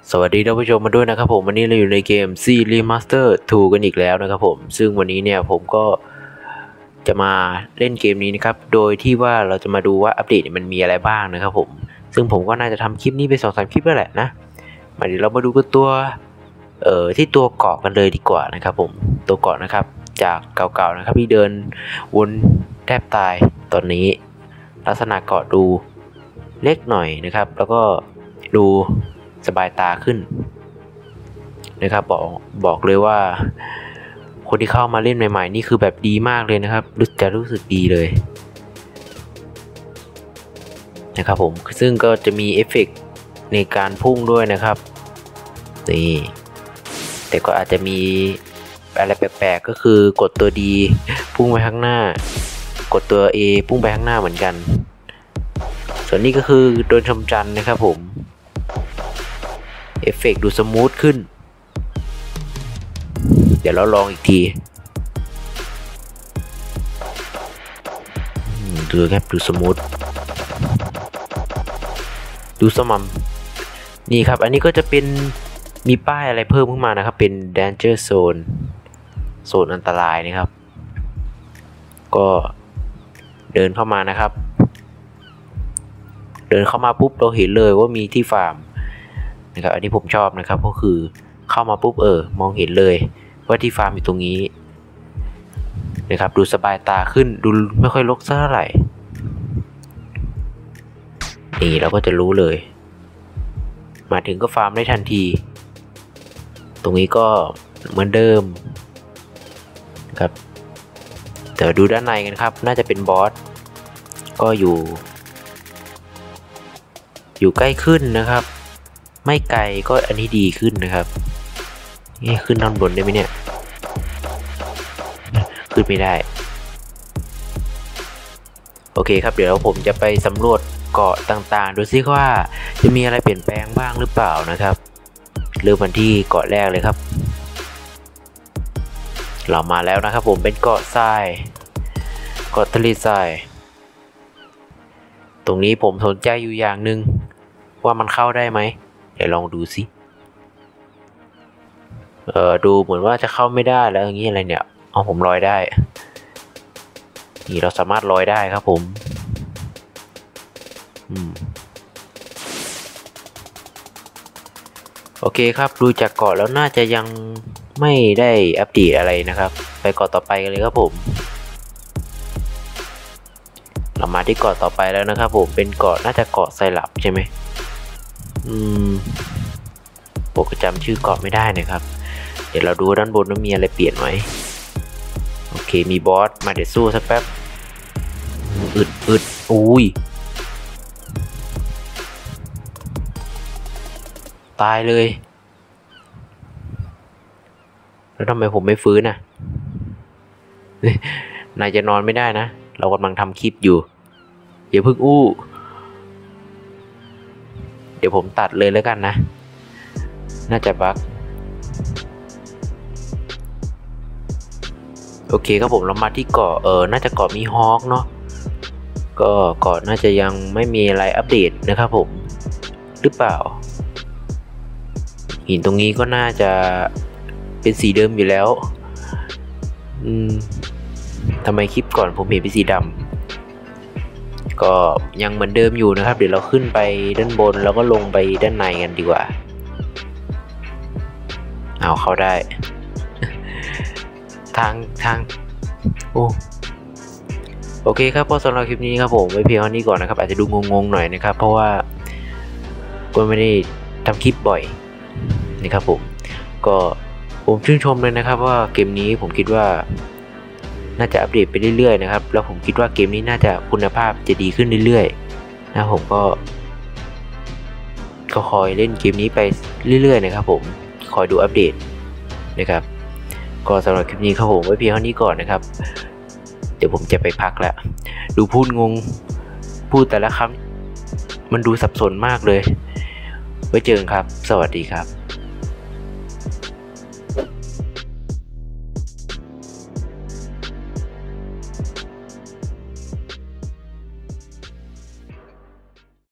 สวัสดีท่านผู้ชมมาด้วยนะครับผมวันนี้เราอยู่ในเกม C Remaster 2 กันอีกแล้วนะครับผมซึ่งวันนี้เนี่ยผมก็จะมาเล่นเกมนี้นะครับโดยที่ว่าเราจะมาดูว่าอัปเดตมันมีอะไรบ้างนะครับผมซึ่งผมก็น่าจะทำคลิปนี้ไป 2-3 คลิปแล้วแหละนะมาเดี๋ยวเรามาดูกันตัวที่ตัวเกาะกันเลยดีกว่านะครับผมตัวเกาะนะครับจากเก่าๆนะครับที่เดินวนแทบตายตอนนี้ลักษณะเกาะดูเล็กหน่อยนะครับแล้วก็ดูสบายตาขึ้นนะครับบอกเลยว่าคนที่เข้ามาเล่นใหม่ๆนี่คือแบบดีมากเลยนะครับรู้สึกดีเลยนะครับผมซึ่งก็จะมีเอฟเฟกต์ในการพุ่งด้วยนะครับนี่แต่ก็อาจจะมีอะไรแปลกๆก็คือกดตัวดีพุ่งไปข้างหน้ากดตัว A พุ่งไปข้างหน้าเหมือนกันส่วนนี้ก็คือโดนชมจันทร์นะครับผมเอฟเฟกต์ดูสมูทขึ้นเดี๋ยวเราลองอีกทีดูครับดูสมูทดูสม่ำนี่ครับอันนี้ก็จะเป็นมีป้ายอะไรเพิ่มขึ้นมานะครับเป็น Danger Zone โซนอันตรายนะครับก็เดินเข้ามานะครับเดินเข้ามาปุ๊บเราเห็นเลยว่ามีที่ฟาร์มนะครับอันนี้ผมชอบนะครับก็คือเข้ามาปุ๊บมองเห็นเลยว่าที่ฟาร์มอยู่ตรงนี้นะครับดูสบายตาขึ้นดูไม่ค่อยรกเท่าไหร่นี่เราก็จะรู้เลยมาถึงก็ฟาร์มได้ทันทีตรงนี้ก็เหมือนเดิมครับเดี๋ยวดูด้านในกันครับน่าจะเป็นบอสก็อยู่ใกล้ขึ้นนะครับไม่ไกลก็อันนี้ดีขึ้นนะครับนี่ขึ้นด้านบนได้ไหมเนี่ยขึ้นไม่ได้โอเคครับเดี๋ยวผมจะไปสำรวจเกาะต่างๆดูซิว่าจะมีอะไรเปลี่ยนแปลงบ้างหรือเปล่านะครับเริ่มกันที่เกาะแรกเลยครับเรามาแล้วนะครับผมเป็นเกาะทรายเกาะทะเลทรายตรงนี้ผมสนใจอยู่อย่างหนึ่งว่ามันเข้าได้ไหมเดี๋ยวลองดูสิดูเหมือนว่าจะเข้าไม่ได้แล้วอย่างนี้อะไรเนี่ยเอาผมลอยได้นี่เราสามารถลอยได้ครับผมโอเคครับดูจากเกาะแล้วน่าจะยังไม่ได้อัปเดตอะไรนะครับไปเกาะต่อไปกันเลยครับผมเรามาที่เกาะต่อไปแล้วนะครับผมเป็นเกาะน่าจะเกาะไซรัปใช่ไหมผมก็จำชื่อเกาะไม่ได้นะครับเดี๋ยวเราดูด้านบนว่ามีอะไรเปลี่ยนไหมโอเคมีบอสมาเดี๋ยวสู้สักแป๊บอึดอุ้ยตายเลยแล้วทำไมผมไม่ฟื้นอ่ะนายจะนอนไม่ได้นะเรากำลังทำคลิปอยู่อย่าเพิ่งอู้เดี๋ยวผมตัดเลยแล้วกันนะน่าจะบั๊กโอเคครับผมเรามาที่เกาะน่าจะเกาะมีฮอคเนาะก็เกาะน่าจะยังไม่มีอะไรอัปเดตนะครับผมหรือเปล่าหินตรงนี้ก็น่าจะเป็นสีเดิมอยู่แล้วทำไมคลิปก่อนผมเห็นเป็นสีดำก็ยังเหมือนเดิมอยู่นะครับเดี๋ยวเราขึ้นไปด้านบนแล้วก็ลงไปด้านในกันดีกว่าเอาเข้าได้ ทางโอเคครับพอสำหรับคลิปนี้ครับผมไว้เพียงเท่านี้ก่อนนะครับอาจจะดูงงๆหน่อยนะครับเพราะว่าก็ไม่ได้ทำคลิปบ่อยนะครับผมชื่นชมเลยนะครับว่าเกมนี้ผมคิดว่าน่าจะอัปเดตไปเรื่อยๆนะครับแล้วผมคิดว่าเกมนี้น่าจะคุณภาพจะดีขึ้นเรื่อยๆนะผมก็คอยเล่นเกมนี้ไปเรื่อยๆนะครับผมคอยดูอัปเดตนะครับก็สำหรับคลิปนี้ครับผมไว้เพียงเท่านี้ก่อนนะครับเดี๋ยวผมจะไปพักแล้วดูพูดแต่ละคำมันดูสับสนมากเลยไว้เจอกันครับสวัสดีครับ